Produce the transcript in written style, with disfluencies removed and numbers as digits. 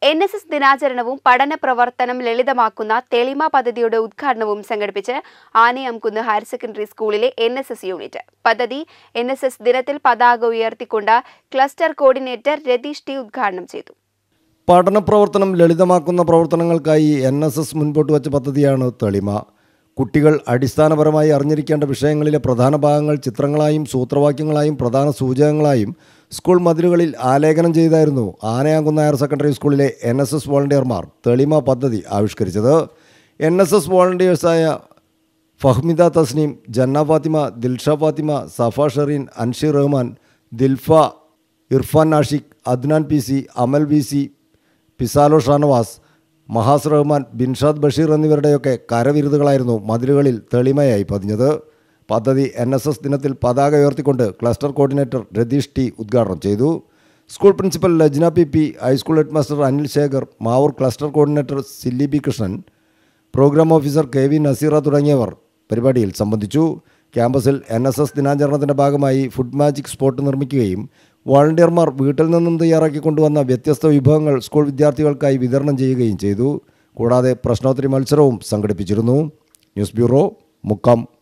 NSS ദിനാചരണവും പഠന പ്രവർത്തനം ലളിതമാക്കുന്ന തെളിമ പദ്ധതിയുടെ ഉദ്ഘാടനവും സംഘടിപ്പിച്ച് ആനയാംകുന്ന് ഹയർ സെക്കൻഡറി സ്കൂളിലെ NSS യൂണിറ്റ്. പദ്ധതി NSS ദിനത്തിൽ പതാക ഉയർത്തിക്കൊണ്ട് ക്ലസ്റ്റർ കോർഡിനേറ്റർ രതീഷ് ടി ഉദ്ഘാടനം ചെയ്തു. പഠന പ്രവർത്തനം ലളിതമാക്കുന്ന പ്രവർത്തനങ്ങൾക്കായി NSS മുൻപോട്ട് വച്ച പദ്ധതിയാണ് തെളിമ. കുട്ടികൾ അടിസ്ഥാനപരമായി അറിഞ്ഞിരിക്കേണ്ട വിഷയങ്ങളിലെ പ്രധാന ഭാഗങ്ങൾ ചിത്രങ്ങളായും സൂത്രവാക്യങ്ങളായും പ്രധാന സൂചകങ്ങളായും സ്കൂൾ മതിലുകളിൽ ആലേഖനം ചെയ്തായിരുന്നു ആനയാംകുന്ന് ഹയർ സെക്കൻഡറി സ്കൂളിലെ NSS വോളണ്ടിയർമാർ തെളിമ പദ്ധതി ആവിഷ്കരിച്ചത്. NSS വോളണ്ടിയേഴ്സായ ഫഹ്മിദ തസ്നീം, ജന്ന ഫാത്തിമ, ദിൽഷ ഫാത്തിമ, സഫ ഷെറീൻ, അൻഷി റഹ്മാൻ, ദിൽഫ, ഇർഫാൻ നാഷിഖ്, അദ്നാൻ PC, അമൽ VC, പിസാലോ ഷാനവാസ്, മഹാസ് റഹ്മാൻ, ബിൻഷാദ് ബഷീർ എന്നിവരുടെയൊക്കെ കരവിരുതുകളായിരുന്നു മതിലുകളിൽ തെളിമയായി പതിഞ്ഞത്. പദ്ധതി NSS ദിനത്തിൽ പതാക ഉയർത്തിക്കൊണ്ട് ക്ലസ്റ്റർ കോർഡിനേറ്റർ രതീഷ് ടി ഉദ്ഘാടനം ചെയ്തു. School principal Lajna PP, high school head master Anil Shekhar, Mavoor cluster coordinator സില്ലി B Krishnan, program officer KV Naseera തുടങ്ങിയവർ പരിപാടിയിൽ സംബന്ധിച്ചു. ക്യാമ്പസിൽ NSS ദിനാചരണത്തിൻ്റെ ഭാഗമായി ഫുഡ് മാജിക് സ്പോട്ട് നിർമ്മിക്കുകയും വോളണ്ടിയർമാർ വീട്ടിൽ നിന്നും തയ്യാറാക്കി കൊണ്ടുവന്ന വ്യത്യസ്ത വിഭവങ്ങൾ സ്കൂൾ വിദ്യാർത്ഥികൾക്കായി വിതരണം ചെയ്യുകയും ചെയ്തു. കൂടാതെ പ്രശ്നോത്തരി മത്സരവും സംഘടിപ്പിച്ചിരുന്നു. News bureau, Mukkam.